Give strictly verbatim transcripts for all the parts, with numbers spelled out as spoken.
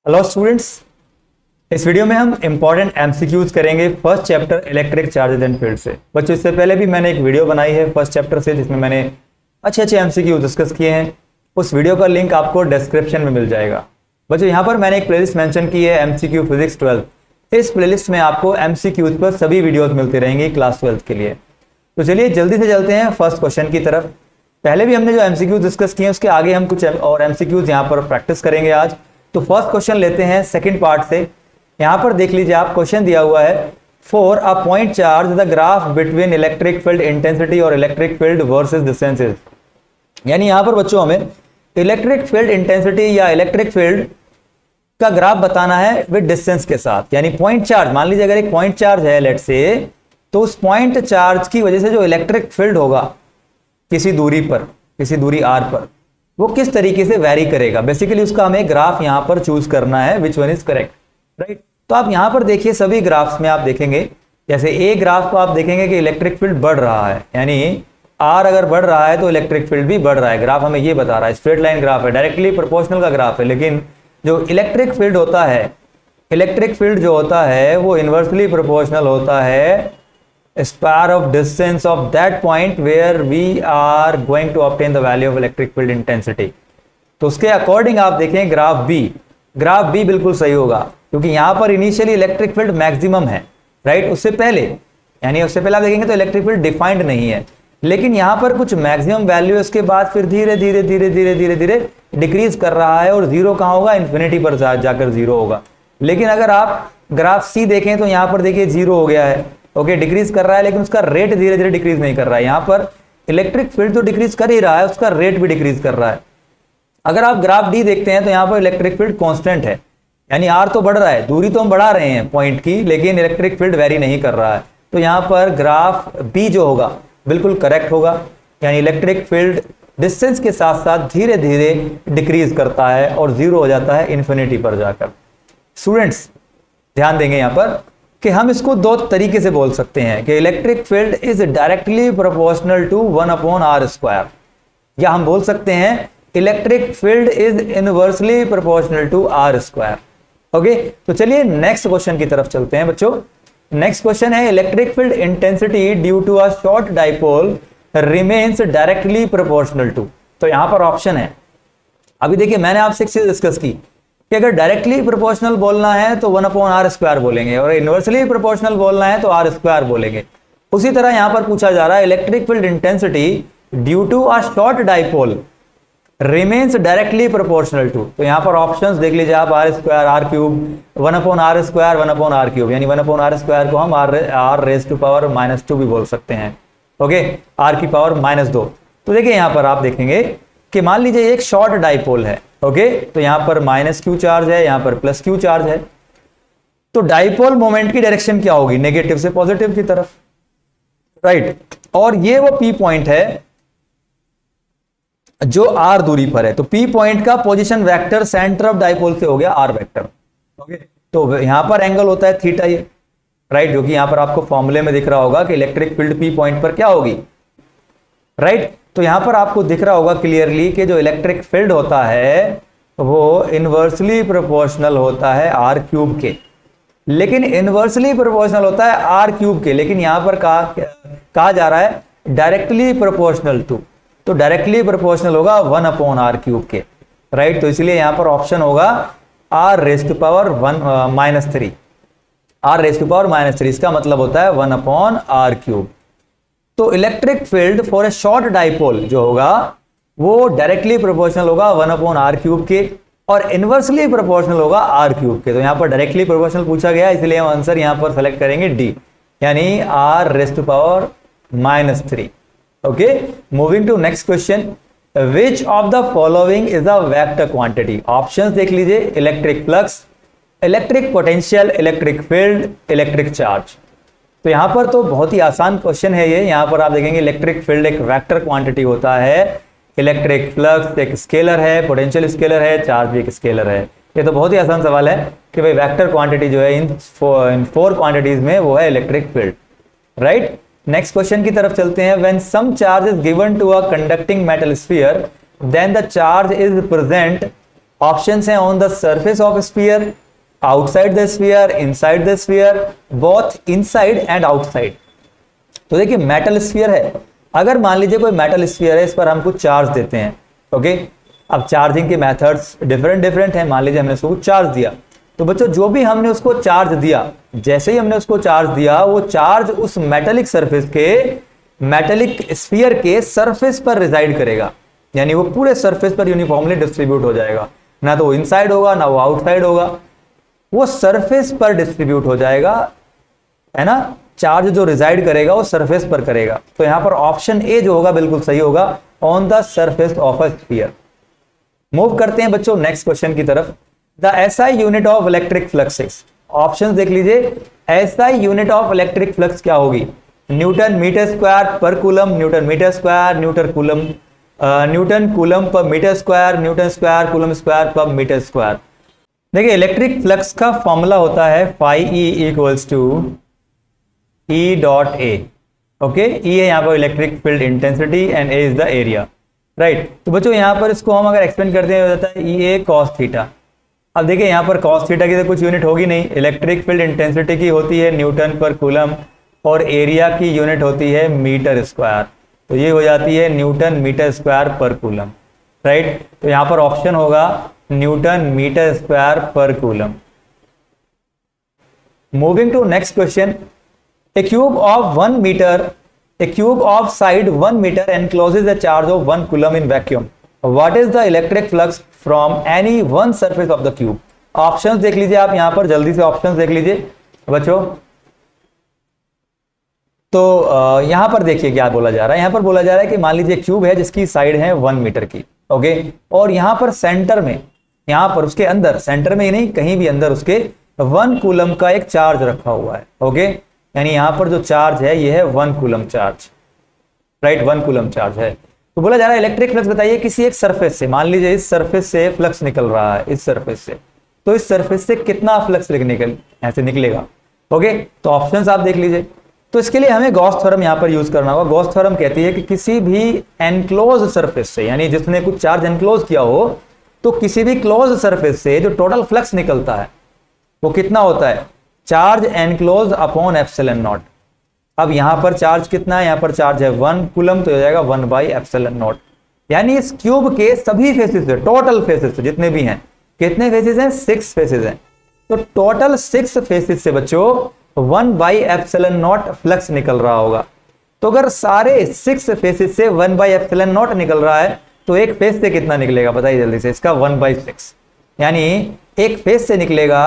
Hello students, इस video में हम इंपॉर्टेंट एमसीक्यूज करेंगे first chapter electric charges and field से। बच्चों, इससे पहले भी मैंने एक वीडियो बनाई है फर्स्ट चैप्टर से जिसमें मैंने अच्छे अच्छे एमसीक्यू डिस्कस किए हैं। उस वीडियो का लिंक आपको डिस्क्रिप्शन में मिल जाएगा। बच्चों, यहाँ पर मैंने एक प्लेलिस्ट मेंशन की है एमसीक्यू फिजिक्स ट्वेल्थ। इस प्लेलिस्ट में आपको एमसीक्यूज पर सभी वीडियोज मिलती रहेंगी क्लास ट्वेल्थ के लिए। तो चलिए जल्दी से चलते हैं फर्स्ट क्वेश्चन की तरफ। पहले भी हमने जो एमसीक्यूज डिस्कस किए हैं उसके आगे हम कुछ और एमसीक्यूज यहाँ पर प्रैक्टिस करेंगे आज। तो फर्स्ट क्वेश्चन लेते हैं सेकंड पार्ट से। यहां पर देख लीजिए, आप क्वेश्चन दिया हुआ है for a point charge the graph between electric field intensity और इलेक्ट्रिक फील्ड वर्सेस डिस्टेंसेस। यानी यहां पर बच्चों हमें इलेक्ट्रिक फील्ड इंटेंसिटी या इलेक्ट्रिक फील्ड का ग्राफ बताना है विद डिस्टेंस के साथ। यानी पॉइंट चार्ज, मान लीजिए अगर एक पॉइंट चार्ज है लेट से, तो उस पॉइंट चार्ज की वजह से जो इलेक्ट्रिक फील्ड होगा किसी दूरी पर, किसी दूरी आर पर, वो किस तरीके से वैरी करेगा। बेसिकली उसका हमें ग्राफ यहां पर चूज करना है which one is correct, right. तो आप यहां पर देखिए, सभी ग्राफ्स में आप देखेंगे, जैसे ए ग्राफ को आप देखेंगे कि इलेक्ट्रिक फील्ड बढ़ रहा है, यानी आर अगर बढ़ रहा है तो इलेक्ट्रिक फील्ड भी बढ़ रहा है। ग्राफ हमें ये बता रहा है, स्ट्रेट लाइन ग्राफ है, डायरेक्टली प्रोपोर्शनल का ग्राफ है। लेकिन जो इलेक्ट्रिक फील्ड होता है, इलेक्ट्रिक फील्ड जो होता है वो इनवर्सली प्रोपोर्शनल होता है square of distance of that point where we are going to obtain the value of electric field intensity। तो उसके अकॉर्डिंग आप देखें ग्राफ बी, ग्राफ बी बिल्कुल सही होगा, क्योंकि यहां पर इनिशियली इलेक्ट्रिक फील्ड मैक्सिमम है, राइट। उससे पहले, यानी उससे पहले आप देखेंगे तो इलेक्ट्रिक फील्ड डिफाइंड नहीं है, लेकिन यहां पर कुछ मैक्सिमम वैल्यू, उसके बाद फिर धीरे धीरे धीरे धीरे धीरे धीरे डिक्रीज कर रहा है और जीरो कहां होगा, इन्फिनिटी पर जा, जाकर जीरो होगा। लेकिन अगर आप ग्राफ सी देखें तो यहां पर देखिए जीरो हो गया है, ओके, डिक्रीज कर रहा है, लेकिन उसका रेट धीरे धीरे डिक्रीज नहीं कर रहा है। यहां पर इलेक्ट्रिक फील्ड तो डिक्रीज कर ही रहा है, उसका रेट भी डिक्रीज कर रहा है। अगर आप ग्राफ डी देखते हैं तो यहां पर इलेक्ट्रिक फील्ड कांस्टेंट है, यानी आर तो बढ़ रहा है, दूरी तो हम बढ़ा रहे हैं पॉइंट की, लेकिन इलेक्ट्रिक फील्ड वेरी नहीं कर रहा है। तो यहां पर ग्राफ बी जो होगा बिल्कुल करेक्ट होगा, यानी इलेक्ट्रिक फील्ड डिस्टेंस के साथ साथ धीरे धीरे डिक्रीज करता है और जीरो हो जाता है इन्फिनिटी पर जाकर। स्टूडेंट्स ध्यान देंगे यहां पर कि हम इसको दो तरीके से बोल सकते हैं कि electric field is directly proportional to one upon r square, या हम बोल सकते हैं electric field is inversely proportional to r square. Okay, तो चलिए नेक्स्ट क्वेश्चन की तरफ चलते हैं बच्चों। नेक्स्ट क्वेश्चन है electric field intensity due to a short dipole remains directly proportional to. तो यहां पर ऑप्शन है, अभी देखिए मैंने आपसे एक चीज डिस्कस की कि अगर डायरेक्टली प्रोपोर्शनल बोलना है तो वन अपॉन आर स्क्वायर बोलेंगे, और इनवर्सली प्रोपोर्शनल बोलना है तो आर स्क्वायर बोलेंगे। उसी तरह यहां पर पूछा जा रहा है electric field intensity due to a short dipole remains directly proportional to. तो यहां पर ऑप्शंस देख लीजिए आप, r square, r cube, one upon r square, one upon r cube, यानी वन अपॉन आर स्क्वायर को हम r r raise to power minus two भी बोल सकते हैं, ओके, आर की पावर माइनस दो। तो देखिए यहां पर आप देखेंगे कि मान लीजिए एक शॉर्ट डाइपोल है, ओके okay, तो यहां पर माइनस क्यू चार्ज है, यहां पर प्लस क्यू चार्ज है। तो डाइपोल मोमेंट की डायरेक्शन क्या होगी, नेगेटिव से पॉजिटिव की तरफ, राइट right? और ये वो पी पॉइंट है जो आर दूरी पर है। तो पी पॉइंट का position vector centre of dipole से हो गया आर वेक्टर, ओके okay? तो यहां पर एंगल होता है थीटा, ये राइट, जो कि यहां पर आपको फॉर्मूले में दिख रहा होगा कि इलेक्ट्रिक फील्ड पी पॉइंट पर क्या होगी, राइट right? तो यहां पर आपको दिख रहा होगा क्लियरली कि जो इलेक्ट्रिक फील्ड होता है वो इनवर्सली प्रोपोर्शनल होता है आर क्यूब के, लेकिन इनवर्सली प्रोपोर्शनल होता है आर क्यूब के, लेकिन यहां पर कहा कहा जा रहा है डायरेक्टली प्रोपोर्शनल टू। तो डायरेक्टली प्रोपोर्शनल होगा वन अपॉन आर क्यूब के, राइट। तो इसलिए यहां पर ऑप्शन होगा r raise to power one minus three, r raise to power minus three, इसका मतलब होता है वन अपॉन आर क्यूब। तो electric field for a short dipole जो होगा वो डायरेक्टली प्रोपोर्शनल होगा वन अपॉन आर क्यूब के, और इनवर्सली प्रोपोर्शनल होगा आर क्यूब के। तो यहां पर डायरेक्टली प्रोपोर्शनल पूछा गया, इसलिए हम आंसर यहां पर सेलेक्ट करेंगे डी, यानी r raise to power minus three. Okay, moving to next question, which of the following is a vector quantity. Options देख लीजिए, electric flux, electric potential, electric field, electric charge. तो यहां पर तो बहुत ही आसान क्वेश्चन है ये। यहां पर आप देखेंगे इलेक्ट्रिक फील्ड एक वेक्टर क्वांटिटी होता है, इलेक्ट्रिक फ्लक्स एक स्केलर है, पोटेंशियल स्केलर है, चार्ज भी एक स्केलर है। ये तो बहुत ही आसान सवाल है कि भाई वेक्टर क्वांटिटी जो है इन फोर इन फोर क्वांटिटीज में वो है electric field, right. Next question की तरफ चलते हैं। When some charge is given to a conducting metal sphere then the charge is present options हैं on the surface of sphere, outside the sphere, inside the sphere, both inside and outside. तो देखिए metal sphere है, अगर मान लीजिए कोई metal sphere है, इस पर हम कुछ चार्ज देते हैं, ओके। अब चार्जिंग के मेथड्स डिफरेंट डिफरेंट हैं। मान लीजिए हमने उसको चार्ज दिया, तो बच्चों जो भी हमने उसको चार्ज दिया, जैसे ही हमने उसको चार्ज दिया, वो चार्ज उस मेटेलिक सरफेस के, मेटेलिक स्फीयर के सरफेस पर रिजाइड करेगा, यानी वो पूरे सरफेस पर यूनिफॉर्मली डिस्ट्रीब्यूट हो जाएगा। ना तो वो इनसाइड होगा ना वो आउटसाइड होगा, वो सरफेस पर डिस्ट्रीब्यूट हो जाएगा, है ना। चार्ज जो रिजाइड करेगा वो सरफेस पर करेगा। तो यहां पर ऑप्शन ए जो होगा बिल्कुल सही होगा, on the surface of a sphere. Move करते हैं बच्चों नेक्स्ट क्वेश्चन की तरफ। The SI unit of electric flux, option देख लीजिए। SI unit of electric flux क्या होगी? न्यूटन मीटर स्क्वायर पर coulomb, newton metre square, newton coulomb, newton coulomb पर metre square, newton square coulomb square पर metre square. देखिए electric flux का formula होता है phi e equals to e dot A, okay. E है यहाँ पर electric field intensity and a is the area, right. तो बच्चों यहाँ पर इसको हम अगर एक्सपेंड करते हैं हो जाता है ई ए कॉस थीटा। अब देखिए यहाँ पर कॉस थीटा की तो कुछ यूनिट होगी नहीं, इलेक्ट्रिक फील्ड इंटेंसिटी की होती है न्यूटन पर कूलम और एरिया की यूनिट होती है मीटर स्क्वायर, तो ये हो जाती है न्यूटन मीटर स्क्वायर पर कूलम, राइट। तो यहाँ पर ऑप्शन होगा न्यूटन मीटर स्क्वायर पर coulomb. Moving to next question. A cube of one meter, a cube of side one meter encloses a charge of one coulomb in vacuum. What is the electric flux from any one surface of the cube? Options देख लीजिए आप यहाँ पर, जल्दी से options देख लीजिए बच्चों। तो यहाँ पर देखिए क्या बोला जा रहा है। यहाँ पर बोला जा रहा है कि मान लीजिए क्यूब है जिसकी साइड है वन मीटर की, ओके। और यहाँ पर सेंटर में, यहाँ पर उसके अंदर, सेंटर में ही नहीं कहीं भी अंदर उसके वन कूलम का एक चार्ज रखा हुआ है, ओके। यानी यहां पर जो चार्ज है ये है one coulomb charge, right, one coulomb charge है। तो बोला जा रहा है इलेक्ट्रिक फ्लक्स बताइए किसी एक सरफेस से, मान लीजिए इस सरफेस से फ्लक्स निकल रहा है, इस सरफेस से, तो इस सरफेस से कितना फ्लक्स निकल ऐसे निकलेगा, ओके। तो ऑप्शंस आप देख लीजिए। तो इसके लिए हमें गॉस थ्योरम यहां पर यूज करना होगा। गॉस थ्योरम कहती है कि किसी भी एनक्लोज सरफेस से, यानी जिसने कुछ चार्ज एनक्लोज किया हो, तो किसी भी क्लोज सरफेस से जो टोटल फ्लक्स निकलता है वो कितना होता है? Charge enclose upon epsilon naught. अब यहां पर चार्ज कितना है? यहां पर चार्ज है वन कूलम, तो हो जाएगा वन बाई एप्सिलॉन नॉट। यानी इस क्यूब के सभी फेसेस से, टोटल फेसेस से जितने भी हैं, कितने फेसेस हैं? सिक्स फेसेस हैं। तो टोटल सिक्स फेसेस से बच्चों one by epsilon naught flux निकल रहा होगा। तो अगर सारे सिक्स फेसेस से वन बाई एप्सिलॉन नॉट निकल रहा है, तो एक फेस से कितना निकलेगा बताइए जल्दी से? इसका वन बाई सिक्स, यानी एक फेस से निकलेगा,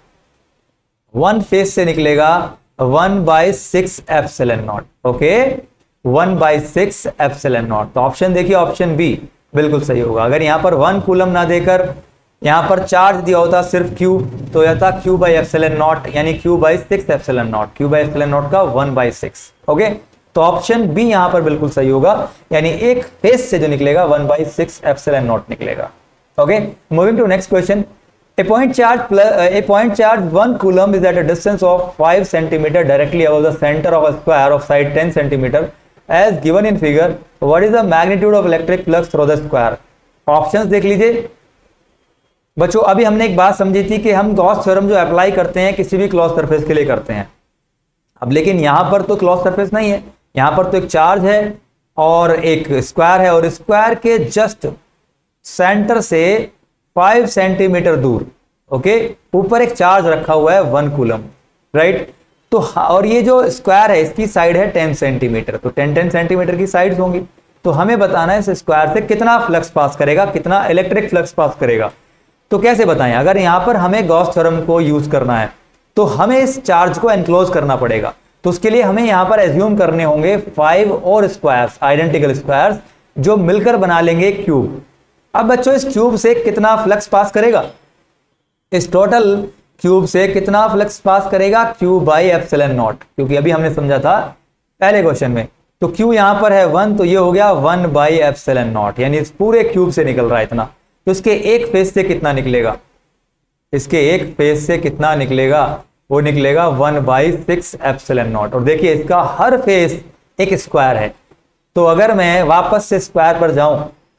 वन फेस से निकलेगा one by six epsilon naught, okay, one by six epsilon naught. तो ऑप्शन देखिए, ऑप्शन बी बिल्कुल सही होगा। अगर यहां पर वन कूलम ना देकर यहां पर चार्ज दिया होता सिर्फ क्यू, तो यह था क्यू बाई एप्सिलॉन नॉट, यानी Q by six epsilon naught, Q by epsilon naught का वन बाई सिक्स, ओके। तो ऑप्शन बी यहां पर बिल्कुल सही होगा, यानी एक फेस से जो निकलेगा one by six epsilon naught निकलेगा, okay. Moving to next question. A point charge plus uh, a point charge one coulomb is at a distance of five centimeter directly above the center of a square of side ten centimeter as given in figure. What is the magnitude of electric flux through the square? Options देख लीजिए बच्चों। अभी हमने एक बात समझी थी कि हम गॉस थ्योरम जो अप्लाई करते हैं किसी भी क्लोज सरफेस के लिए करते हैं। अब लेकिन यहां पर तो क्लोज सरफेस नहीं है, यहां पर तो एक चार्ज है और एक स्क्वायर है, और स्क्वायर के जस्ट सेंटर से फाइव सेंटीमीटर दूर, ओके, ऊपर एक चार्ज रखा हुआ है वन कूलम, राइट। तो और ये जो स्क्वायर है इसकी साइड है टेन सेंटीमीटर, तो टेन टेन सेंटीमीटर की साइड्स होंगी। तो हमें बताना है इस स्क्वायर से कितना फ्लक्स पास करेगा, कितना इलेक्ट्रिक फ्लक्स पास करेगा। तो कैसे बताएं? अगर यहां पर हमें गॉस थ्योरम को यूज करना है तो हमें इस चार्ज को एनक्लोज करना पड़ेगा। तो उसके लिए हमें यहां पर एज्यूम करने होंगे फाइव और स्क्वायर्स, आइडेंटिकल स्क्वायर्स, जो मिलकर बना लेंगे क्यूब। अब बच्चों इस क्यूब से कितना फ्लक्स पास करेगा? इस टोटल क्यूब से कितना फ्लक्स पास करेगा? क्यू बाई एप्सिलॉन नॉट, क्योंकि अभी हमने समझा था पहले क्वेश्चन में। तो क्यू यहां पर है वन, तो ये हो गया वन बाई एप्सिलॉन नॉट, यानी इस पूरे क्यूब से निकल रहा है इतना। तो इसके एक फेस से कितना निकलेगा? इसके एक फेस से कितना निकलेगा? वो निकलेगा one by six epsilon naught. और देखिए इसका हर फेस एक स्क्वायर है, तो अगर मैं वापस से स्क्वायर पर जाऊं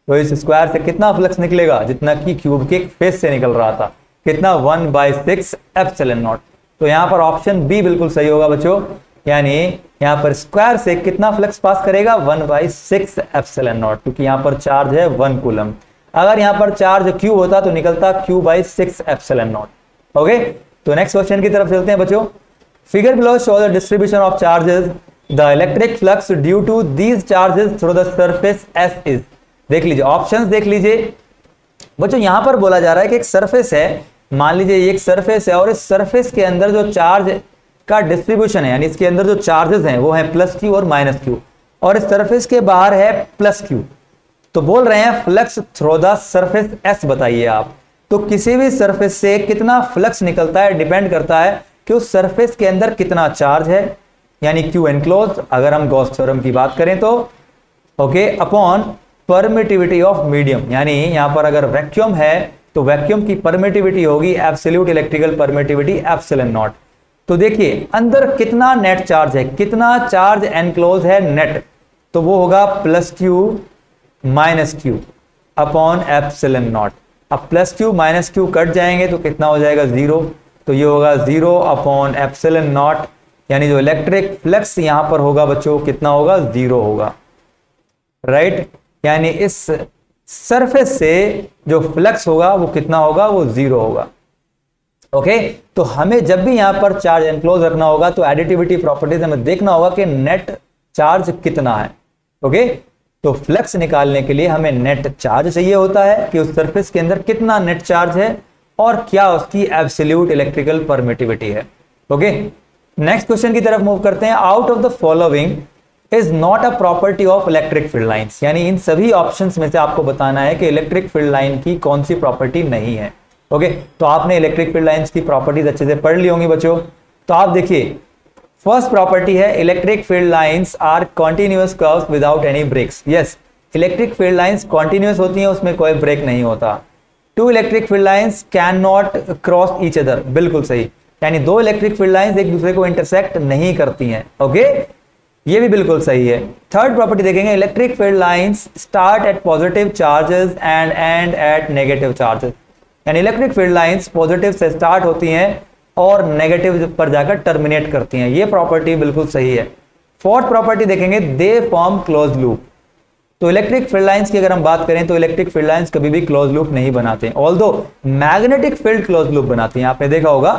तो इस स्क्वायर से कितना फ्लक्स निकलेगा, जितना कि क्यूब के फेस से निकल रहा था, कितना, one by six epsilon naught. तो यहाँ पर ऑप्शन बी बिल्कुल सही होगा बच्चों, यानी यहाँ पर स्क्वायर से कितना फ्लक्स पास करेगा, one by six epsilon naught, क्योंकि यहाँ पर चार्ज है वन कूलम। अगर यहाँ पर चार्ज क्यू होता तो निकलता Q by six epsilon naught. Okay, तो नेक्स्ट क्वेश्चन की तरफ चलते हैं बच्चों। Figure below show the distribution of charges the electric flux due to these charges through the surface S is. देख लीजिए, ऑप्शंस देख लीजिए बच्चों। यहां पर बोला जा रहा है कि एक सरफेस है, मान लीजिए ये एक सरफेस है, और इस सरफेस के अंदर जो चार्ज का डिस्ट्रीब्यूशन है, यानी इसके अंदर जो चार्जेस हैं वो है प्लस क्यू और माइनस क्यू, और इस सरफेस के बाहर है प्लस क्यू। तो बोल रहे हैं flux through the surface S बताइए आप। तो किसी भी सरफेस से कितना फ्लक्स निकलता है डिपेंड करता है कि उस सरफेस के अंदर कितना चार्ज है, यानी क्यू एनक्लोज, अगर हम गॉस थ्योरम की बात करें तो, okay, upon permittivity of medium, यानी यहां पर अगर वैक्यूम है तो वैक्यूम की परमिटिविटी होगी absolute electrical permittivity epsilon naught. तो देखिए अंदर कितना नेट चार्ज है, कितना चार्ज एनक्लोज है नेट, तो वो होगा plus Q minus Q upon epsilon naught. अब plus Q minus Q cut जाएंगे तो कितना हो जाएगा, जीरो। तो ये होगा जीरो अपॉन एप्सिलॉन नॉट, यानी जो इलेक्ट्रिक फ्लक्स यहां पर होगा बच्चों कितना होगा, जीरो होगा, राइट। यानी इस सरफेस से जो फ्लक्स होगा वो कितना होगा, वो जीरो होगा। ओके, तो हमें जब भी यहां पर चार्ज एनक्लोज रखना होगा तो एडिटिविटी प्रॉपर्टीज हमें देखना होगा कि नेट चार्ज कितना है। ओके, तो फ्लक्स निकालने के लिए हमें नेट चार्ज चाहिए होता है कि उस सरफेस के अंदर कितना नेट चार्ज है और क्या उसकी एब्सोल्यूट इलेक्ट्रिकल परमिटिविटी है। ओके, नेक्स्ट क्वेश्चन की तरफ मूव करते हैं। Out of the following is not a property of electric field lines, यानी इन सभी ऑप्शंस में से आपको बताना है कि इलेक्ट्रिक फील्ड लाइन की कौन सी प्रॉपर्टी नहीं है। ओके, तो आपने इलेक्ट्रिक फील्ड लाइंस की प्रॉपर्टीज अच्छे से पढ़ ली होंगी बच्चों। तो आप देखिए, फर्स्ट प्रॉपर्टी है electric field lines are continuous curves without any breaks. Yes, electric field lines continuous होती हैं, उसमें कोई ब्रेक नहीं होता। Two electric field lines can not cross each other, बिल्कुल सही, यानी दो इलेक्ट्रिक फील्ड लाइंस एक दूसरे को इंटरसेक्ट नहीं करती हैं। ओके, ये भी बिल्कुल सही है। थर्ड प्रॉपर्टी देखेंगे, electric field lines start at positive charges end end at negative charges, यानी इलेक्ट्रिक फील्ड लाइंस पॉजिटिव से स्टार्ट होती हैं और नेगेटिव पर जाकर टर्मिनेट करती हैं, ये प्रॉपर्टी बिल्कुल सही है। फोर्थ प्रॉपर्टी देखेंगे, दे फॉर्म क्लोज लूप। तो इलेक्ट्रिक फील्ड लाइंस की अगर हम बात करें तो इलेक्ट्रिक फील्ड लाइंस कभी भी क्लोज लूप नहीं बनाते हैं, although magnetic field close loop बनाती हैं। आपने देखा होगा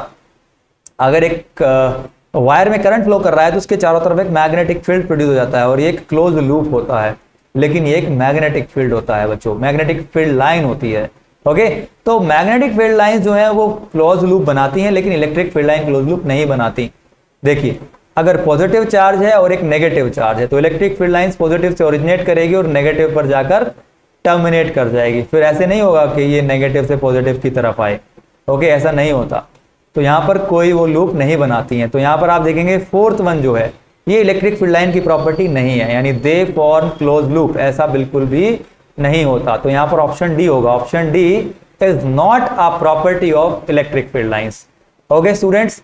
अगर एक वायर में करंट फ्लो कर रहा है तो उसके चारों तरफ एक मैग्नेटिक फील्ड प्रोड्यूस हो जाता है और ये एक क्लोज लूप होता है, लेकिन ये एक मैग्नेटिक फील्ड होता है बच्चों, मैग्नेटिक फील्ड लाइन होती है। ओके, तो मैग्नेटिक फील्ड लाइन जो है वो क्लोज लूप बनाती हैं, लेकिन electric field line close loop नहीं बनाती। देखिए, अगर पॉजिटिव चार्ज है और एक नेगेटिव चार्ज है तो इलेक्ट्रिक फील्ड लाइंस पॉजिटिव से ओरिजिनेट करेगी और नेगेटिव पर जाकर टर्मिनेट कर जाएगी। फिर ऐसे नहीं होगा कि ये नेगेटिव से पॉजिटिव की तरफ आए। ओके, ऐसा नहीं होता। तो यहाँ पर कोई वो लूप नहीं बनाती हैं। तो यहाँ पर आप देखेंगे फोर्थ वन जो है ये इलेक्ट्रिक फील्ड लाइन की प्रॉपर्टी नहीं है, यानी दे फॉर्म क्लोज लूप, ऐसा बिल्कुल भी नहीं होता। तो यहाँ पर ऑप्शन डी होगा, option D is not a property of electric field lines. Okay students,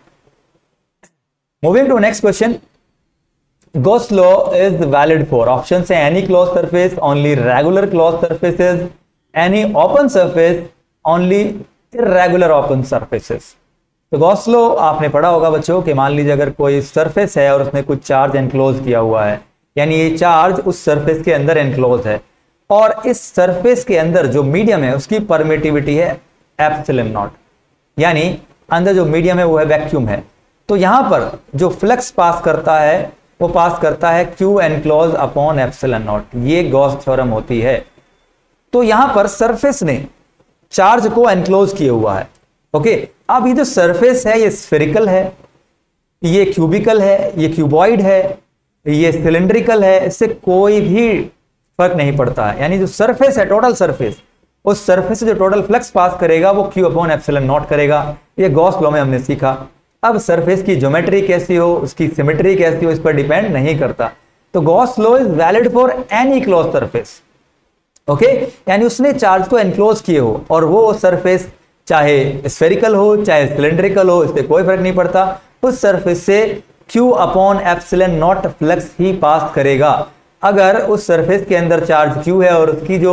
moving to next question, Gauss law is valid for option से any close surface, only regular close surfaces, any open surface, only irregular open surfaces। तो Gauss law आपने पढ़ा होगा बच्चों कि मान लीजिए अगर कोई सरफेस है और उसने कुछ चार्ज एनक्लोज किया हुआ है, यानी ये चार्ज उस सरफेस के अंदर एनक्लोज है और इस सरफेस के अंदर जो मीडियम है उसकी परमिटिविटी है एप्सिलॉन नॉट, यानी अंदर जो मीडियम है वो है वैक्यूम है। तो यहां पर जो फ्लक्स पास करता है वो पास करता है Q enclose upon epsilon naught, ये गॉस थ्योरम होती है। तो यहां पर सरफेस ने चार्ज को एनक्लोज किया हुआ है। ओके, अब ये जो सरफेस है ये स्फेरिकल है, ये क्यूबिकल है, ये क्यूबॉइड है, ये सिलेंड्रिकल है, इससे कोई भी फर्क नहीं पड़ता है। यानी जो सरफेस है, टोटल सरफेस, उस सरफेस से जो टोटल फ्लक्स पास करेगा वो क्यू अपॉन एप्सिलॉन नॉट करेगा। ये गॉस लॉ में हमने सीखा। अब सरफेस की ज्योमेट्री कैसी हो, उसकी सिमेट्री कैसी हो, इस पर डिपेंड नहीं करता। तो Gauss law is valid for any close surface. Okay, यानी उसने चार्ज को एनक्लोज किए हो और वो सरफेस चाहे स्फेरिकल हो चाहे सिलेंड्रिकल हो, इससे कोई फर्क नहीं पड़ता, उस सरफेस से Q upon epsilon naught flux ही पास करेगा। अगर उस सरफेस के अंदर चार्ज क्यू है और उसकी जो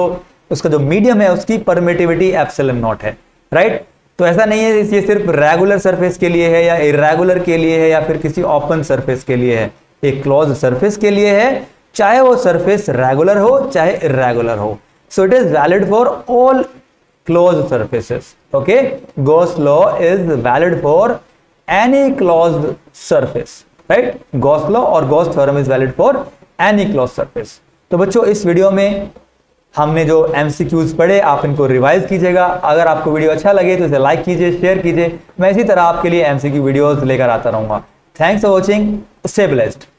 उसका जो मीडियम है उसकी परमिटिविटी एप्सिलॉन नॉट है, राइट। तो ऐसा नहीं है ये सिर्फ रेगुलर सरफेस के लिए है या इरेगुलर के लिए है या फिर किसी ओपन सरफेस के लिए है, एक क्लोज सरफेस के लिए है, चाहे वो सरफेस रेगुलर हो चाहे इरेगुलर हो। So it is valid for all close surfaces. Okay, Gauss law is valid for any closed surface, right. Gauss law और Gauss theorem is valid for any close surface. तो बच्चों इस video में हमने जो एमसीक्यूज पढ़े आप इनको रिवाइज कीजिएगा। अगर आपको वीडियो अच्छा लगे तो इसे लाइक कीजिए, शेयर कीजिए। मैं इसी तरह आपके लिए एमसीक्यू वीडियोस लेकर आता रहूंगा। Thanks for watching, stay blessed.